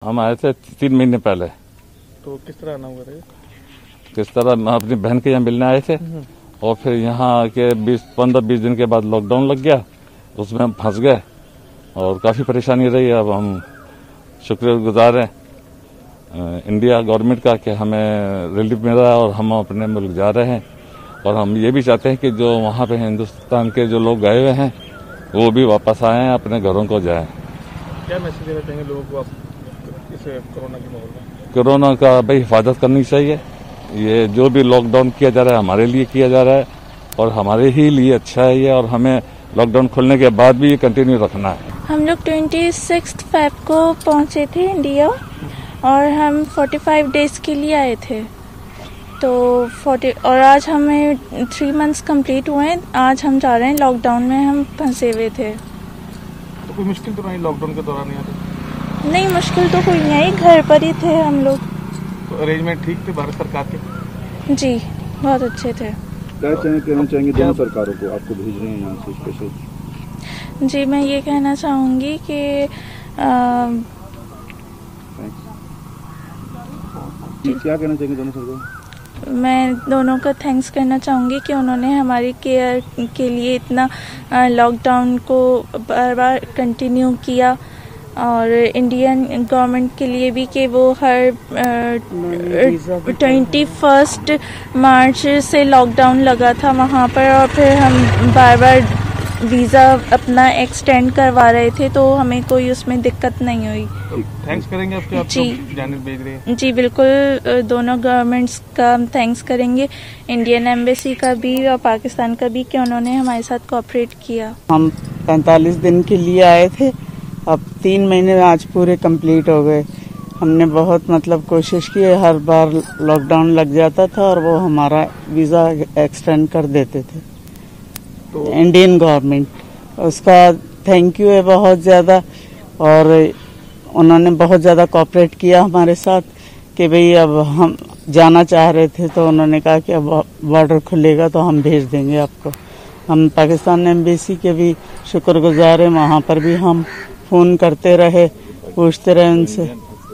हम आए थे 3 महीने पहले। तो किस तरह आना हुआ था? किस तरह अपनी बहन के यहाँ मिलने आए थे और फिर यहाँ आके 15-20 दिन के बाद लॉकडाउन लग गया, उसमें हम फंस गए और काफ़ी परेशानी रही। अब हम शुक्रगुजार हैं इंडिया गवर्नमेंट का कि हमें रिलीफ मिल रहा है और हम अपने मुल्क जा रहे हैं। और हम ये भी चाहते हैं कि जो वहाँ पे हिंदुस्तान के जो लोग गए हुए हैं वो भी वापस आएँ, अपने घरों को जाएं। क्या मैसेज देना चाहेंगे लोगों को आप इस कोरोना के माहौल में? कोरोना का भाई हिफाजत करनी चाहिए। ये जो भी लॉकडाउन किया जा रहा है हमारे लिए किया जा रहा है और हमारे ही लिए अच्छा है ये, और हमें लॉकडाउन खुलने के बाद भी ये कंटिन्यू रखना है। हम लोग 26 फेब को पहुंचे थे इंडिया और हम 45 डेज के लिए आए थे। तो 40 और आज हमें 3 मंथ्स कंप्लीट हुए हैं। आज हम जा रहे हैं, लॉकडाउन में हम फंसे हुए थे। तो कोई मुश्किल तो नहीं लॉकडाउन के दौरान यहाँ पे? नहीं, मुश्किल तो कोई नहीं, घर पर ही थे हम लोग। तो अरेंजमेंट ठीक थे भारत सरकार के? जी, बहुत अच्छे थे। क्या कहना चाहेंगे दोनों सरकारों को, आपको भेज रहे हैं यहाँ से स्पेशल? जी, मैं ये कहना चाहूँगी कि क्या कहना चाहेंगे दोनों सरकारों? मैं दोनों का थैंक्स करना चाहूँगी कि उन्होंने हमारी केयर के लिए इतना लॉकडाउन को बार बार कंटिन्यू किया, और इंडियन गवर्नमेंट के लिए भी कि वो हर 21 मार्च से लॉकडाउन लगा था वहाँ पर, और फिर हम बार बार वीज़ा अपना एक्सटेंड करवा रहे थे, तो हमें कोई उसमें दिक्कत नहीं हुई। तो थैंक्स करेंगे आपके, आप जी जानिब भेज रहे हैं? जी बिल्कुल, दोनों गवर्नमेंट्स का हम थैंक्स करेंगे, इंडियन एम्बेसी का भी और पाकिस्तान का भी, कि उन्होंने हमारे साथ कोऑपरेट किया। हम 45 दिन के लिए आए थे, अब 3 महीने आज पूरे कंप्लीट हो गए। हमने बहुत कोशिश की, हर बार लॉकडाउन लग जाता था और वो हमारा वीज़ा एक्सटेंड कर देते थे। तो इंडियन गवर्नमेंट, उसका थैंक यू है बहुत ज़्यादा, और उन्होंने बहुत ज़्यादा कोऑपरेट किया हमारे साथ कि भाई अब हम जाना चाह रहे थे तो उन्होंने कहा कि अब बॉर्डर खुलेगा तो हम भेज देंगे आपको। हम पाकिस्तान एम्बेसी के भी शुक्रगुजार हैं, वहाँ पर भी हम फ़ोन करते रहे, पूछते रहे उनसे।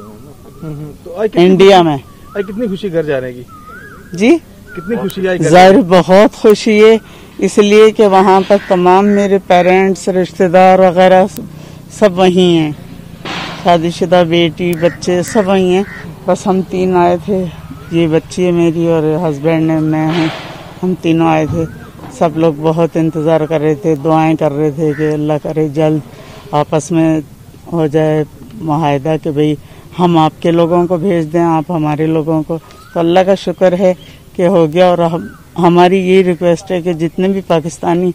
तो इंडिया में कितनी खुशी घर जाने की? जी, कितनी खुशी आई? ज़ाहिर बहुत खुशी है, इसलिए कि वहाँ पर तमाम मेरे पेरेंट्स, रिश्तेदार वगैरह सब वहीं हैं, शादीशुदा बेटी बच्चे सब वहीं हैं। बस हम 3 आए थे, ये बच्ची है मेरी और हस्बैंड है, मैं हूँ, हम तीनों आए थे। सब लोग बहुत इंतज़ार कर रहे थे, दुआएं कर रहे थे कि अल्लाह करे जल्द आपस में हो जाए मुआहदा कि भाई हम आपके लोगों को भेज दें, आप हमारे लोगों को। तो अल्लाह का शुक्र है कि हो गया, और हमारी ये रिक्वेस्ट है कि जितने भी पाकिस्तानी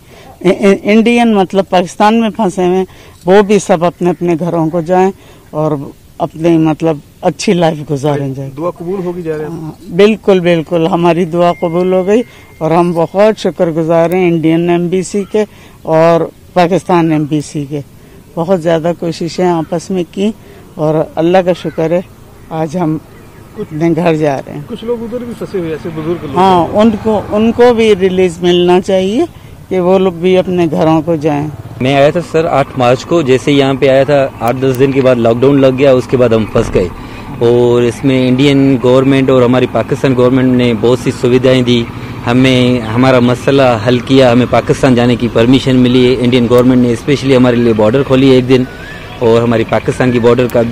इंडियन पाकिस्तान में फंसे हुए वो भी सब अपने अपने घरों को जाएं और अपने अच्छी लाइफ गुजारें जाए। दुआ कबूल होगी जा रहे हैं? बिल्कुल बिल्कुल, हमारी दुआ कबूल हो गई और हम बहुत शुक्रगुजार हैं इंडियन एम्बेसी के और पाकिस्तान एम्बेसी के। बहुत ज़्यादा कोशिशें आपस में की और अल्लाह का शुक्र है आज हम अपने घर जा रहे हैं। कुछ लोग उधर भी फंसे हुए ऐसे बुजुर्ग लोग? हाँ, उनको भी रिलीज मिलना चाहिए कि वो लोग भी अपने घरों को जाएं। मैं आया था सर 8 मार्च को, जैसे यहाँ पे आया था 8-10 दिन के बाद लॉकडाउन लग गया, उसके बाद हम फंस गए। और इसमें इंडियन गवर्नमेंट और हमारी पाकिस्तान गवर्नमेंट ने बहुत सी सुविधाएं दी, हमें हमारा मसला हल किया, हमें पाकिस्तान जाने की परमिशन मिली है। इंडियन गवर्नमेंट ने स्पेशली हमारे लिए बॉर्डर खोली है एक दिन, और हमारी पाकिस्तान की बॉर्डर का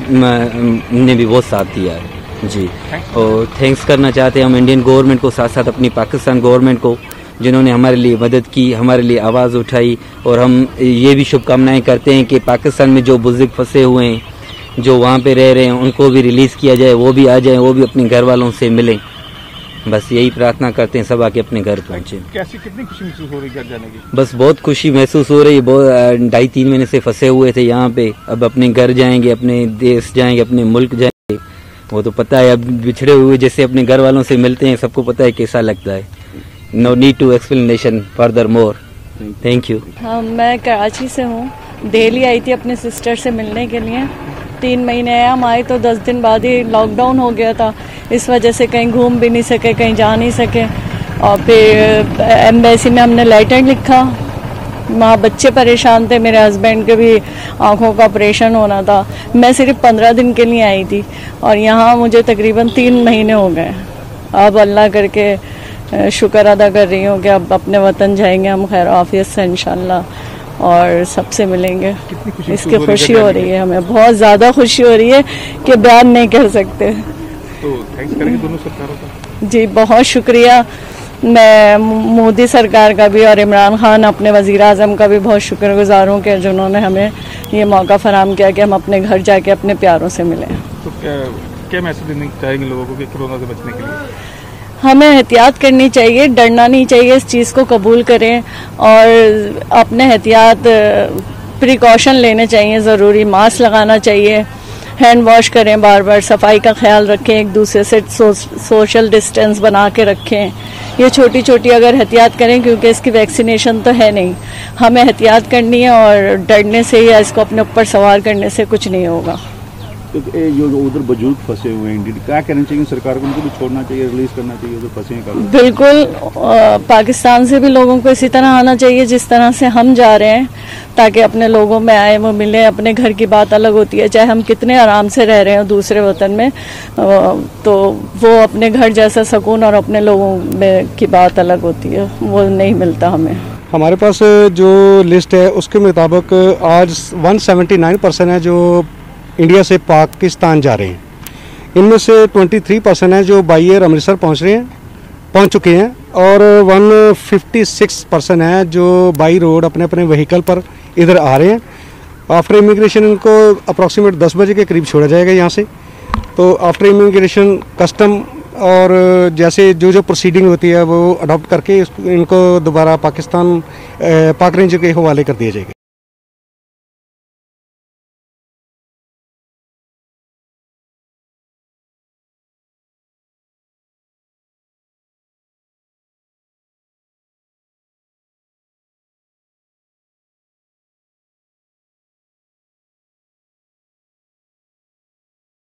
ने भी बहुत साथ दिया है जी। और थैंक्स करना चाहते हैं हम इंडियन गवर्नमेंट को, साथ साथ अपनी पाकिस्तान गवर्नमेंट को, जिन्होंने हमारे लिए मदद की, हमारे लिए आवाज़ उठाई। और हम ये भी शुभकामनाएं करते हैं कि पाकिस्तान में जो बुजुर्ग फंसे हुए हैं, जो वहाँ पे रह रहे हैं, उनको भी रिलीज़ किया जाए, वो भी आ जाएं, वो भी अपने घर वालों से मिलें। बस यही प्रार्थना करते हैं, सब आके अपने घर पहुँचे। कितनी खुशी महसूस हो रही है घर जाने की? बस बहुत खुशी महसूस हो रही है, बहुत 2.5-3 महीने से फंसे हुए थे यहाँ पे, अब अपने घर जाएंगे, अपने देश जाएंगे, अपने मुल्क जाएंगे। वो तो पता है, अब बिछड़े हुए जैसे अपने घर वालों से मिलते हैं, सबको पता है कैसा लगता है। No need to explanation further more. Thank you. हाँ, मैं कराची से हूँ, दिल्ली आई थी अपने सिस्टर से मिलने के लिए। 3 महीने आया, हम आए तो 10 दिन बाद ही लॉकडाउन हो गया था, इस वजह से कहीं घूम भी नहीं सके, कहीं जा नहीं सके। और फिर एम्बेसी में हमने लेटर लिखा, वहाँ बच्चे परेशान थे, मेरे हस्बैंड के भी आंखों का ऑपरेशन होना था। मैं सिर्फ 15 दिन के लिए आई थी और यहाँ मुझे तकरीबन 3 महीने हो गए। अब अल्लाह करके शुक्र अदा कर रही हूँ कि अब अपने वतन जाएंगे हम खैर आफियत से इंशाल्लाह और सबसे मिलेंगे। इसकी खुशी हो रही है, हमें बहुत ज़्यादा खुशी हो रही है कि बयान नहीं कर सकते। तो थैंक्स करेंगे दोनों सरकारों का। जी बहुत शुक्रिया। मैं मोदी सरकार का भी और इमरान खान अपने वज़ीर आज़म का भी बहुत शुक्रगुजार हूँ कि जिन्होंने हमें ये मौका फराहम किया कि हम अपने घर जाके अपने प्यारों से मिलें। तो क्या मैसेज देना चाहेंगे लोगों को कि कोरोना से बचने के लिए? हमें एहतियात करनी चाहिए, डरना नहीं चाहिए, इस चीज़ को कबूल करें और अपने एहतियात प्रिकॉशन लेने चाहिए। ज़रूरी मास्क लगाना चाहिए, हैंड वॉश करें, बार बार सफाई का ख्याल रखें, एक दूसरे से सोशल डिस्टेंस बना के रखें। ये छोटी छोटी अगर एहतियात करें, क्योंकि इसकी वैक्सीनेशन तो है नहीं, हमें एहतियात करनी है और डरने से या इसको अपने ऊपर सवार करने से कुछ नहीं होगा। तो जो उधर बुजुर्ग फंसे हुए हैं इंडिया, क्या कहना चाहिए सरकार को? उनको भी छोड़ना चाहिए, रिलीज करना चाहिए उधर फंसे हैं? बिल्कुल, पाकिस्तान से भी लोगों को इसी तरह आना चाहिए जिस तरह से हम जा रहे हैं, ताकि अपने लोगों में आए, वो मिले। अपने घर की बात अलग होती है, चाहे हम कितने आराम से रह रहे हो दूसरे वतन में, तो वो अपने घर जैसा सुकून और अपने लोगों में की बात अलग होती है, वो नहीं मिलता हमें। हमारे पास जो लिस्ट है उसके मुताबिक आज 179% है जो इंडिया से पाकिस्तान जा रहे हैं। इनमें से 23% है जो बाई एयर अमृतसर पहुंच चुके हैं और 156% है जो बाई रोड अपने अपने व्हीकल पर इधर आ रहे हैं। आफ्टर इमिग्रेशन इनको अप्रॉक्सीमेट 10 बजे के करीब छोड़ा जाएगा यहाँ से। तो आफ्टर इमिग्रेशन कस्टम और जैसे जो जो प्रोसीडिंग होती है वो अडॉप्ट करके इनको दोबारा पाकिस्तान पाक रेंज के हवाले कर दिया जाएगा।